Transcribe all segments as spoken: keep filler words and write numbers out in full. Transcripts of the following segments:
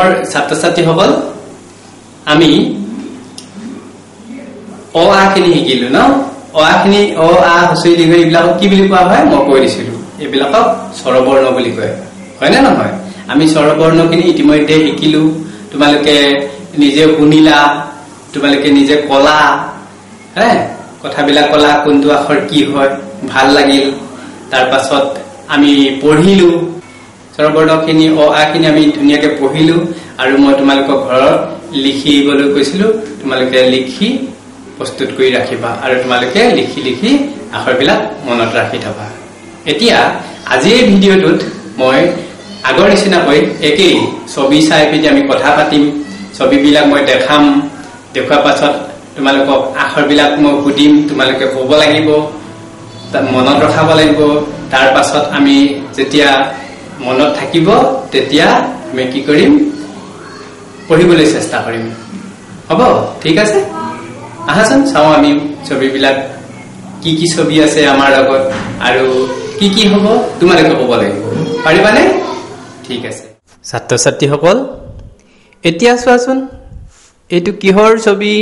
মৰমৰ ছাত্ৰ ছাত্ৰীসকল আমি অ আ খিনি শিকিলো ন অ আ খিনি অ আ হছই দীৰ্ঘই এইবিলাক কি বুলি কোৱা হয় মই কৈ দিছিলো এইবিলাকক স্বৰবৰ্ণ বুলি কয় হয় না নহয় আমি স্বৰবৰ্ণ খিনি ইতিমধ্যে শিকিলো তোমালোকে নিজে শুনিলা তোমালোকে নিজে কলা হে কথাবিলাক কলা কোনটো আখৰ কি হয় ভাল লাগিল তাৰ পাছত আমি পঢ়িলো স্বৰবৰ্ণ খিনি অ আ খিনি আমি ধুনিয়াকে পঢ়িলো আৰু মই তোমালোকক ঘৰত লিখিবলৈ কৈছিলো তোমালোকে লিখি প্ৰস্তুত কৰি ৰাখিবা আৰু তোমালোকে লিখি লিখি আখৰবিলাক মনত ৰাখি থবা এতিয়া আজিৰ ভিডিঅ'টোত মই আগৰ নিচিনাকৈ একেই ছবি চাই পিনে আমি কথা পাতিম ছবিবিলাক মই দেখাম দেখুৱাৰ পাছত তোমালোকক আখৰবিলাক মই সুধিম তোমালোকে ক'ব লাগিব মনত ৰখাব লাগিব তাৰ পাছত আমি যেতিয়া মনত থাকিব তেতিয়া আমি কি কৰিম পঢ়িবলৈ চেষ্টা কৰিম হ'ব ঠিক আছে আহাচোন চাও আমি ছবিবিলাক কি কি ছবি আছে আমাৰ লগত আৰু কি কি হ'ব তোমালোকে ক'ব লাগিব পাৰিবানে ঠিক আছে ছাত্ৰ ছাত্ৰীসকল এতিয়া চোৱাচোন এইটো কিহৰ ছবি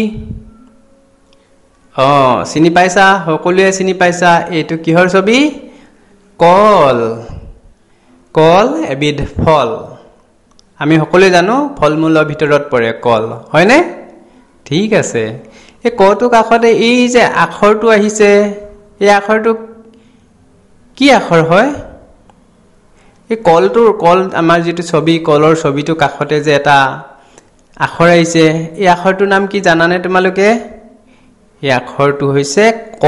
অ চিনি পাইছা সকলোৱে চিনি পাইছা এইটো কিহৰ ছবি কল কল এবিধ ফল আমি সকলোৱে জানো ফলমূলৰ ভিতৰত পৰে কল হয়নে ঠিক আছে এই কটো কাষতে এই যে আখৰটো আহিছে এই আখৰটো কি আখৰ হয় এই কলটোৰ কল আমাৰ যেটো ছবি কলৰ ছবিটো কাষতে যে এটা আখৰ আহিছে এই আখৰটোৰ নাম কি জানানে তোমালোকে এই আখৰটো হৈছে ক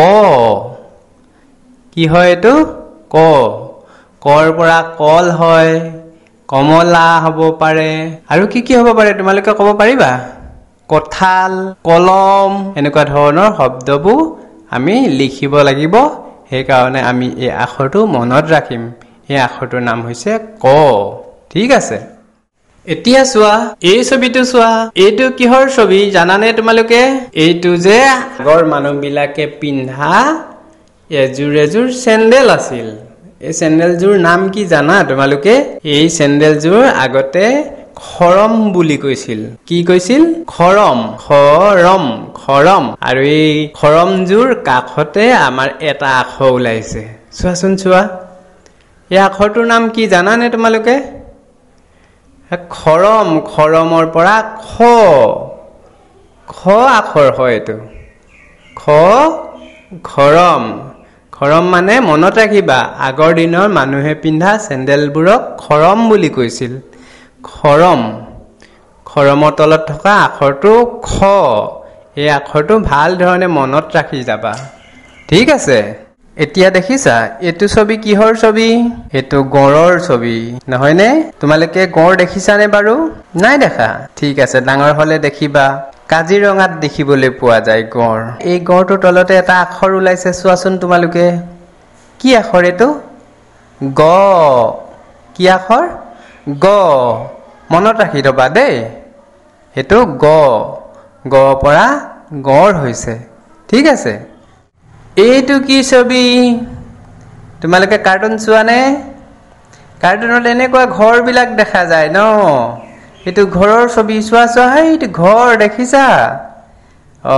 কি হয় এটো ক কৰ পৰা কল হয় কমলা হ'ব পাৰে আৰু কি কি হ'ব পাৰে তোমালোকে ক'ব পাৰিবা কঠাল কলম এনেকুৱা ধৰণৰ শব্দবোৰ আমি লিখিব লাগিব সেই কাৰণে আমি এই আখৰটো মনত ৰাখিম এই আখৰটোৰ নাম হৈছে ক ঠিক আছে এতিয়া চোৱা এই ছবিটো চোৱা এইটো কিহৰ ছবি জানানে তোমালোকে এইটো যে আগৰ মানুহবিলাকে পিন্ধা এজোৰ এজোৰ চেন্ডেল আছিল এই চেন্ডেলজোৰ নাম কি জানা তোমালোকে এই চেন্ডেলজোৰ আগতে খৰম বুলি কৈছিল কি কৈছিল খৰম খৰম খৰম আৰু এই খৰমজোৰ কাষতে আমাৰ এটা আখৰ ওলাইছে চোৱাচোন চোৱা এই আখৰটোৰ নাম কি জানানে তোমালোকে খৰম খৰমৰ পৰা খ খ আখৰ হয় এইটো খ খৰম খৰম মানে মনত ৰাখিবা আগৰ দিনৰ মানুহে পিন্ধা চেন্ডেলবোৰক খৰম বুলি কৈছিল খৰম খৰমৰ তলত থকা আখৰটো খ এই আখৰটো ভাল ধৰণে মনত ৰাখি যাবা ঠিক আছে এতিয়া দেখিছা এইটো ছবি কিহৰ ছবি এটো গড়ৰ ছবি নহয় নে তোমালোকে গড় দেখিছানে বাৰু নাই দেখা ঠিক আছে ডাঙৰ হলে দেখিবা কাজিৰঙাত দেখিবলৈ পোৱা যায় গড় এই গড়টোৰ তলতে এটা আখৰ ওলাইছে চোৱাচোন তোমালোকে কি আখৰ এটো গ কি আখৰ গ মনত ৰাখি থবা দেই এটো গ গ পৰা গড় হৈছে ঠিক আছে এইটো কি ছবি তোমালোকে কাৰ্টুন চোৱানে কাৰ্টুনত এনেকুৱা ঘৰবিলাক দেখা যায় ন এইটো ঘৰৰ ছবি চোৱা চোৱা এইটো ঘৰ দেখিছা অ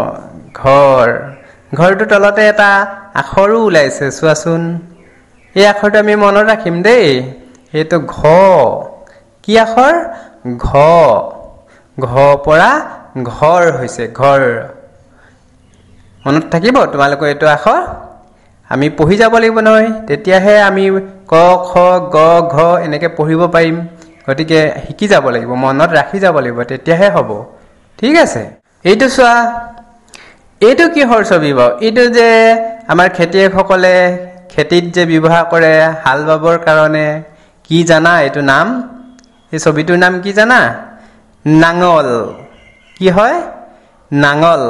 ঘৰ ঘৰটো তলতে এটা আখৰো ওলাইছে চোৱাচোন এই আখৰটো আমি মনত ৰাখিম দেই এইটো ঘ কি আখৰ ঘ ঘ পৰা ঘৰ হৈছে ঘৰ মনত থাকিব তোমালোকৰ এইটো আখৰ আমি পঢ়ি যাব লাগিব নহয় তেতিয়াহে আমি ক খ গ ঘ এনেকৈ পঢ়িব পাৰিম গতিকে শিকি যাব লাগিব মনত ৰাখি যাব লাগিব তেতিয়াহে হ'ব ঠিক আছে এইটো চোৱা এইটো কিহৰ ছবি বাৰু এইটো যে আমাৰ খেতিয়কসকলে খেতিত যে ব্যৱহাৰ কৰে হাল বাবৰ কাৰণে কি জানা এইটো নাম এই ছবিটোৰ নাম কি জানা নাঙল কি হয় নাঙল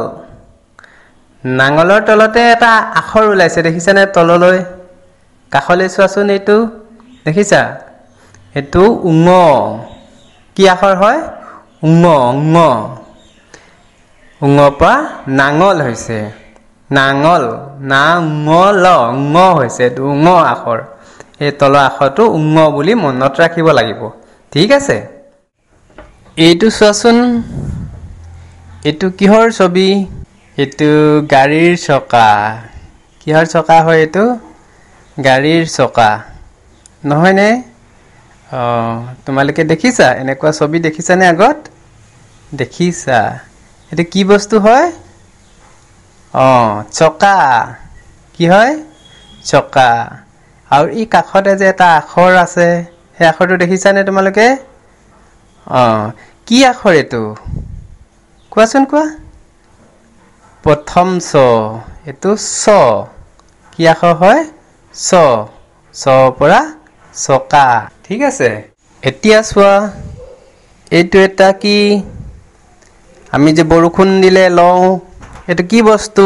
নাঙলৰ তলতে এটা আখৰ ওলাইছে দেখিছানে তললৈ কাষলৈ চোৱাচোন এইটো দেখিছা এইটো উঙ কি আখৰ হয় উঙ উঙ উঙৰ পৰা নাঙল হৈছে নাঙল না উঙল উঙ হৈছে এইটো উঙ আখৰ এই তলৰ আখৰটো উঙ বুলি মনত ৰাখিব লাগিব ঠিক আছে এইটো চোৱাচোন এইটো কিহৰ ছবি এইটো গাড়ীৰ চকা কিহৰ চকা হয় এইটো গাড়ীৰ চকা নহয় নে অ তোমালোকে দেখিছা এনেকুৱা ছবি দেখিছা নে আগত দেখিছা এটা কি বস্তু হয় অ চকা কি হয় চকা আৰু এই কাখতে যে এটা আখৰ আছে সেই আখৰটো দেখিছা নে তোমালোকে অ কি আখৰ এটো কোৱাচোন কোৱা প্ৰথম ছ এটো ছ কি আখৰ হয় ছ ছ পৰা চকা ঠিক আছে এতিয়া চোৱা এইটো এটা কি আমি যে বৰষুণ দিলে লওঁ এটো কি বস্তু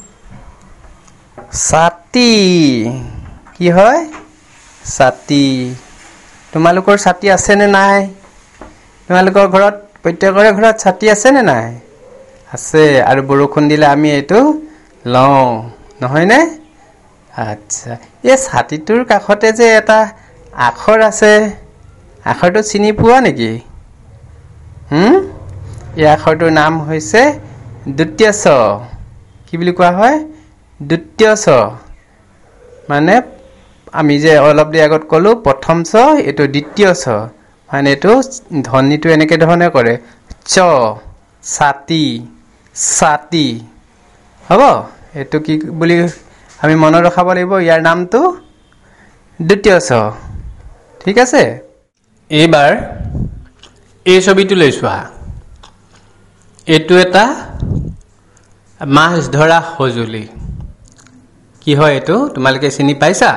ছাতি কি হয় ছাতি তোমালোকৰ ছাতি আছে নে নাই তোমালোকৰ ঘৰত প্ৰত্যেকৰে ঘৰত ছাতি আছে নে নাই আছে আৰু বৰষুণ দিলে আমি এটো লওঁ নহয় নে আচ্ছা এই ছাতিটোৰ কাখতে যে এটা আখৰ আছে আখৰটো চিনি পোৱা নেকি হুম এই আখৰটোৰ নাম হৈছে দ্বিতীয় ছ কি বুলি কোৱা হয় দ্বিতীয় ছ মানে আমি যে অলপ দি আগত কলো প্ৰথম ছ এটো দ্বিতীয় ছ মানে এটো ধ্বনিটো এনেকে ধৰণে কৰে চ ছাতি ছাতি হ'ব এটো কি বুলি আমি মনত ৰাখিব লাগিব ইয়াৰ নামটো দ্বিতীয় ছ ঠিক আছে এইবাৰ এই ছবিটো লৈ চোৱা এটো এটা মাছ ধৰা সঁজুলি কি হয় এটো তোমালোকে চিনি পাইছা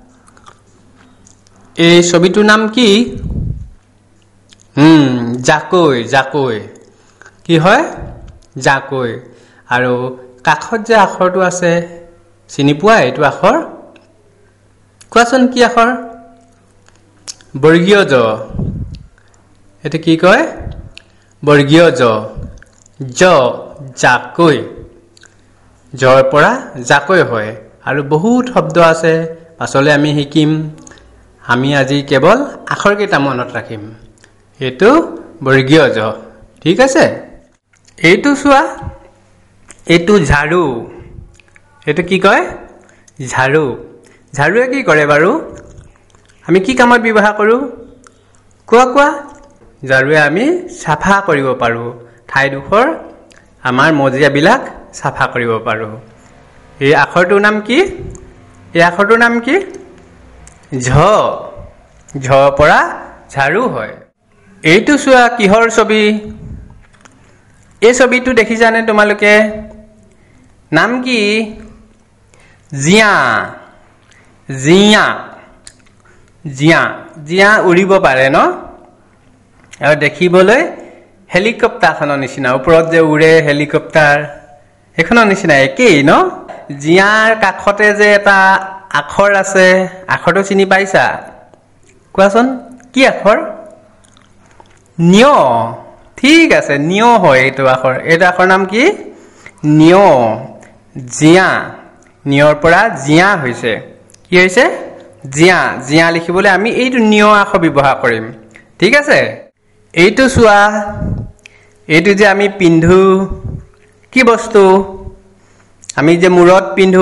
এই ছবিটোৰ নাম কি হুম জাকৈ জাকৈ কি হয় জাকৈ আৰু কাখত যে আখৰটো আছে চিনি পোৱা এইটো আখৰ কোৱাচোন কি আখৰ বৰ্গীয় জ এটো কি কয় বৰ্গীয় জ জ জাকৈ জৰ পৰা জাকৈ হয় আৰু বহুত শব্দ আছে পাছলৈ আমি শিকিম আমি আজি কেৱল আখৰ কেইটা মনত ৰাখিম এটো বৰ্গীয় জ ঠিক আছে এইটো চোৱা এইটো ঝাড়ু এটো কি কয় ঝাড়ু ঝাড়ুৱে কি কৰে বাৰু আমি কি কামত ব্যৱহাৰ কৰো কোৱা কোৱা ঝাড়ুৱে আমি সাফা কৰিব পাৰো ঠাইডোখৰ আমাৰ মজিয়াবিলাক সাফা কৰিব পাৰো এই আখৰটোৰ নাম কি এই আখৰটোৰ নাম কি ঝ ঝ পৰা ঝাড়ু হয় এইটো চোৱা কিহৰ ছবি এই ছবিটো দেখিছানে তোমালোকে নাম কি জিয়া জিয়া জিয়া জিয়া উৰিব পাৰে ন আৰু দেখিবলৈ হেলিকপ্টাৰখনৰ নিচিনা ওপৰত যে উৰে হেলিকপ্টাৰ এখনৰ নিচিনা একেই ন জিয়াৰ কাখতে যে এটা আখৰ আছে আখৰটো চিনি পাইছা কোৱাচোন কি আখৰ নিয় ঠিক আছে নিয় হয় এইটো আখৰ এইটো আখৰ নাম কি নিয় জিয়া নিয়ৰ পৰা জিয়া হৈছে কি হৈছে জিয়া জিয়া লিখিবলৈ আমি এইটো নিয় আখৰ ব্যৱহাৰ কৰিম ঠিক আছে এইটো চোৱা এইটো যে আমি পিন্ধো কি বস্তু আমি যে মূৰত পিন্ধো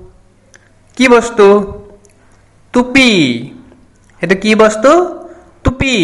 কি বস্তু টুপি এটো কি বস্তু টুপি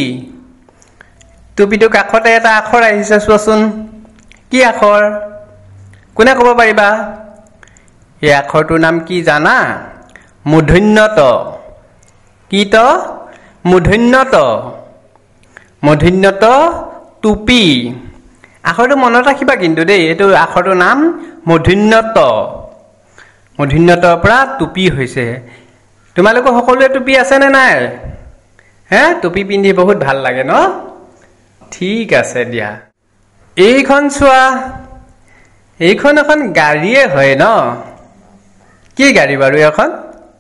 টুপিটো কাখতে এটা আখৰ আহিছে চোৱাচোন কি আখৰ কোনে ক'ব পাৰিবা এই আখৰটোৰ নাম কি জানা মূৰ্ধন্য ত কি ত মূৰ্ধন্য ত মূৰ্ধন্য ত টুপি আখৰটো মনত ৰাখিবা কিন্তু দেই এইটো আখৰটোৰ নাম মূৰ্ধন্য ত মূৰ্ধন্য তৰ পৰা টুপি হৈছে তোমালোকৰ সকলোৱে টুপি আছে নে নাই হে টুপি পিন্ধি বহুত ভাল লাগে ন ঠিক আছে দিয়া এইখন চোৱা এইখন এখন গাড়ীয়ে হয় ন কি গাড়ী বাৰু এখন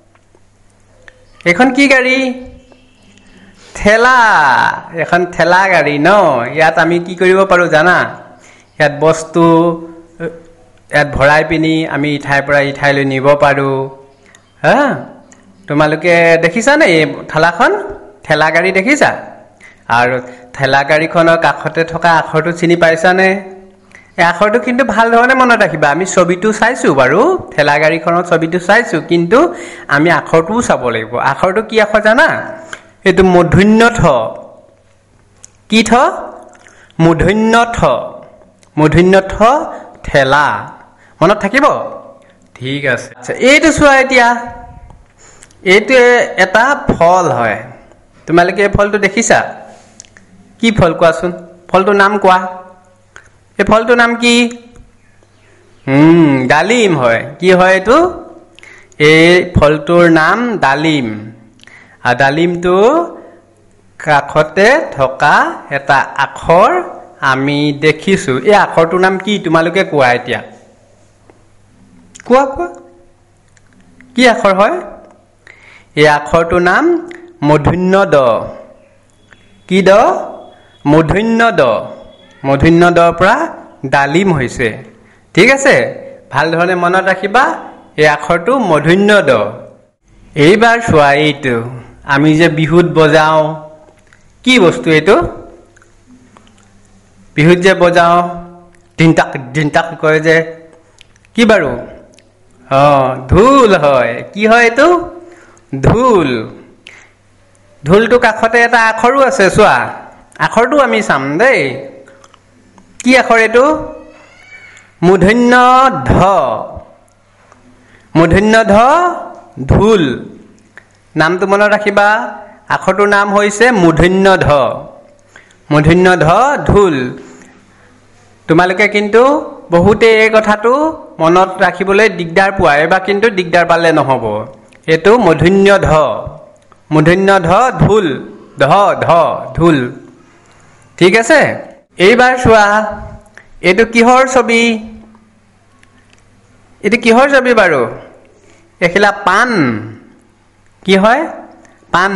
এখন কি গাড়ী ঠেলা এখন ঠেলা গাড়ী ন ইয়াত আমি কি কৰিব পাৰো জানা ইয়াত বস্তু ইয়াত ভৰাই পিনি আমি ইঠাইৰ পৰা ইঠাইলৈ নিব পাৰো হা তোমালোকে দেখিছা নে এই ঠেলাখন ঠেলা গাড়ী দেখিছা আৰু ঠেলা গাড়ীখনৰ কাষতে থকা আখৰটো চিনি পাইছানে এই আখৰটো কিন্তু ভাল ধৰণে মনত ৰাখিবা আমি ছবিটো চাইছো বাৰু ঠেলা গাড়ীখনৰ ছবিটো চাইছো কিন্তু আমি আখৰটোও চাব লাগিব আখৰটো কি আখৰ জানা এটো মূৰ্ধন্য ঠ কি ঠ মূৰ্ধন্য ঠ মূৰ্ধন্য ঠ ঠেলা মনত থাকিব ঠিক আছে আচ্ছা এইটো চোৱা এতিয়া এইটো এটা ফল হয় তোমালোকে এই ফলটো দেখিছা কি ফল কোৱাচোন ফলটোৰ নাম কোৱা এই ফলটোৰ নাম কি হুম ডালিম হয় কি হয় এটো এই ফলটোৰ নাম ডালিম আৰু ডালিমটো কাষতে থকা এটা আখৰ আমি দেখিছো এই আখৰটোৰ নাম কি তোমালোকে কোৱা এতিয়া কোৱা কোৱা কি আখৰ হয় এই আখৰটোৰ নাম মূৰ্ধন্য ড কি ড মূৰ্ধন্য ড মূৰ্ধন্য ডৰ পৰা ডালিম হৈছে ঠিক আছে ভাল ধৰণে মনত ৰাখিবা এই আখৰটো মূৰ্ধন্য ড এইবাৰ চোৱা এইটো আমি যে বিহুত বজাও কি বস্তু এইটো বিহুত যে বজাও দিনটাক দিনটাক কয় যে কি বাৰু অ ঢোল হয় কি হয় এইটো ঢোল ঢোলটো কাষতে এটা আখৰো আছে চোৱা আখৰটো আমি চাম দেই কি আখৰ এইটো মূৰ্ধন্য ধ মূৰ্ধন্য ধ ঢোল নামটো মনত ৰাখিবা আখৰটোৰ নাম হৈছে মূৰ্ধন্য ধ মূৰ্ধন্য ধ ঢোল তোমালোকে কিন্তু বহুতে এই কথাটো মনত ৰাখিবলৈ দিগদাৰ পোৱা এবা কিন্তু দিগদাৰ পালে নহব এটো মূৰ্ধন্য ধ মূৰ্ধন্য ধ ঢোল ধ ধ ঢোল ঠিক আছে এইবাৰ চোৱা এটো কিহৰ ছবি এটো কিহৰ ছবি বাৰু এখিলা পান কি হয় পান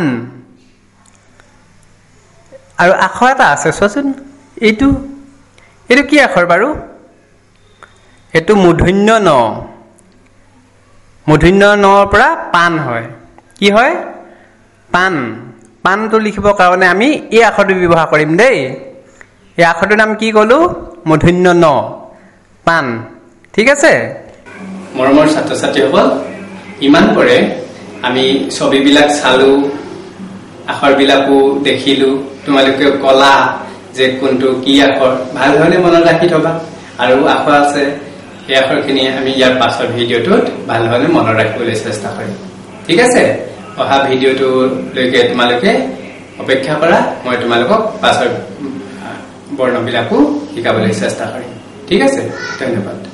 আৰু আখৰ এটা আছে চোৱাচোন এইটো এইটো কি আখৰ বাৰু এটো মূৰ্ধন্য ন মূৰ্ধন্য নৰ পৰা পান হয় কি হয় পান পানটো লিখিবৰ কাৰণে আমি এই আখৰটো ব্যৱহাৰ কৰিম দেই এই আখৰটোৰ নাম কি কলো মূৰ্ধন্য ন পান ঠিক আছে মৰমৰ ছাত্ৰ ছাত্ৰীসকল ইমান পৰে আমি ছবিবিলাক চালো আখৰবিলাকো দেখিলো তোমালোকে কলা যে কোনটো কি আখৰ ভাল ধৰণে মনত ৰাখি থবা আৰু আখৰ আছে এই আখৰখিনি আমি ইয়াৰ পাছৰ ভিডিঅ'টোত ভাল ধৰণে মনত ৰাখিবলৈ চেষ্টা কৰিম ঠিক আছে অহা ভিডিঅ'টো লৈকে তোমালোকে অপেক্ষা কৰা মই তোমালোকক পাছৰ বৰ্ণবিলাকো শিকাবলৈ চেষ্টা কৰিম ঠিক আছে ধন্যবাদ